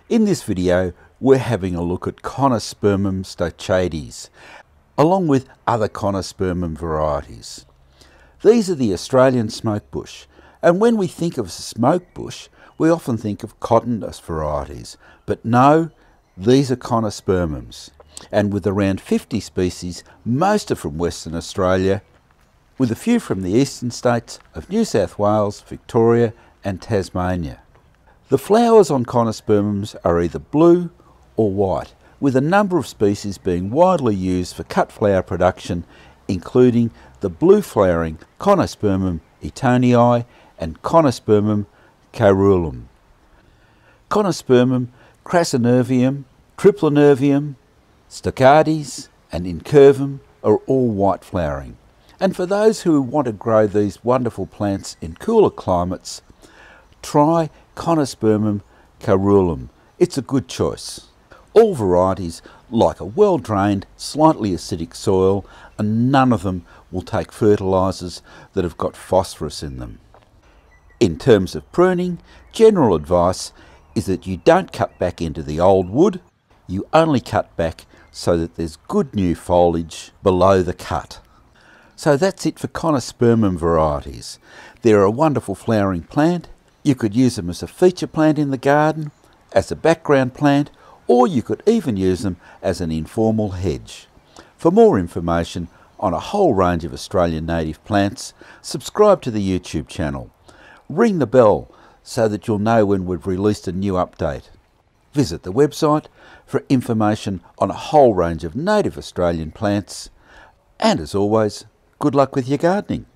In this video, we're having a look at Conospermum stoechadis, along with other Conospermum varieties. These are the Australian smoke bush, and when we think of a smoke bush, we often think of cottonless varieties, but no, these are Conospermums, and with around 50 species, most are from Western Australia, with a few from the eastern states of New South Wales, Victoria and Tasmania. The flowers on Conospermums are either blue or white, with a number of species being widely used for cut flower production, including the blue flowering Conospermum eatoniae and Conospermum caeruleum. Conospermum, crassinervium, triplinervium, stoechadis and incurvum are all white flowering. And for those who want to grow these wonderful plants in cooler climates, try Conospermum caeruleum. It's a good choice. All varieties like a well-drained, slightly acidic soil, and none of them will take fertilisers that have got phosphorus in them. In terms of pruning, general advice is that you don't cut back into the old wood, you only cut back so that there's good new foliage below the cut. So that's it for Conospermum varieties. They're a wonderful flowering plant. You could use them as a feature plant in the garden, as a background plant, or you could even use them as an informal hedge. For more information on a whole range of Australian native plants, subscribe to the YouTube channel. Ring the bell so that you'll know when we've released a new update. Visit the website for information on a whole range of native Australian plants. And as always, good luck with your gardening.